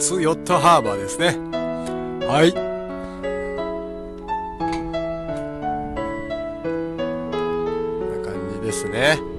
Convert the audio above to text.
ツヨットハーバーですね。はい。こんな感じですね。